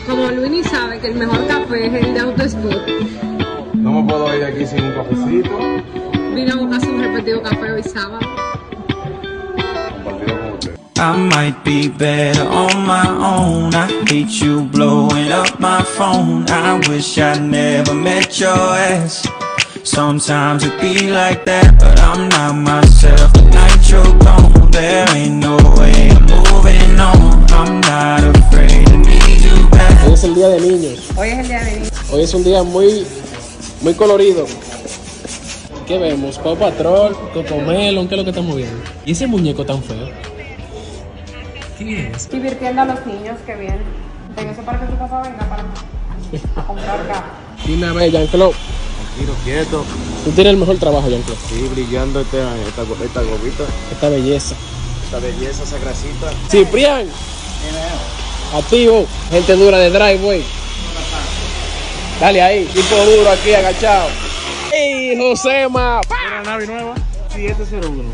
Como Luini sabe que el mejor café es el de Autospot. No me puedo ir de aquí sin un cafecito. Vine a buscar su repetido café hoy sábado. Compartido con usted. I might be better on my own. I hate you blowing up my phone. I wish I never met your ass. Sometimes it be like that, but I'm not myself. The night you're gone, there ain't no way I'm moving on. I'm not afraid to need you back. Hoy es el día de niños. Hoy es el día de niños. Hoy es un día muy colorido. ¿Qué vemos? Paw Patrol, Cocomelon, ¿qué es lo que estamos viendo? ¿Y ese muñeco tan feo? ¿Qué es? Divirtiendo a los niños que vienen. Véngase para que su papá venga para a comprar carro. Dime a ver, Jean-Claude. Tranquilo, quieto. Tú tienes el mejor trabajo, Jean-Claude. Sí, brillando esta gobita. Esta belleza. Esta belleza, esa grasita. Ciprián. Activo. Gente dura de driveway. Dale ahí. Tipo duro aquí, agachado. ¡Ey, Josema! Una nave nueva. 701.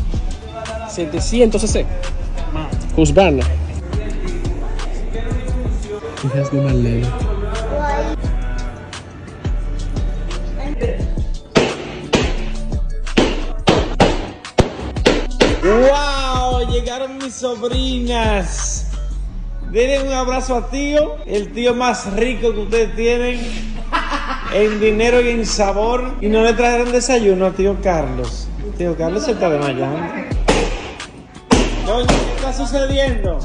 700 cc. Husqvarna. Hijas de Marlene. ¡Wow! Llegaron mis sobrinas. Denle un abrazo a tío, el tío más rico que ustedes tienen en dinero y en sabor. Y no le trajeron desayuno a tío Carlos. Tío Carlos se está desmayando. Doña, ¿qué está sucediendo?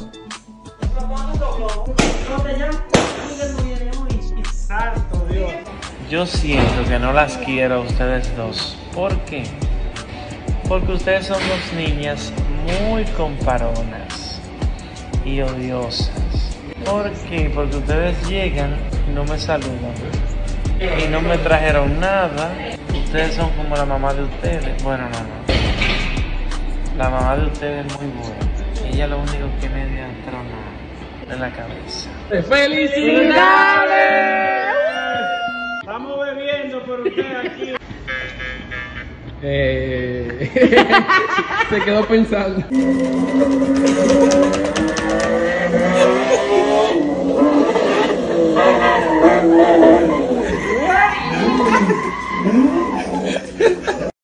Santo Dios. Yo siento que no las quiero a ustedes dos. ¿Por qué? Porque ustedes son dos niñas muy comparonas y odiosas. ¿Por qué? Porque ustedes llegan y no me saludan y no me trajeron nada. Ustedes son como la mamá de ustedes. Bueno, no. La mamá de ustedes es muy buena. Ella lo único que me dio en la cabeza. ¡Felicidades! Estamos bebiendo por usted aquí. Se quedó pensando.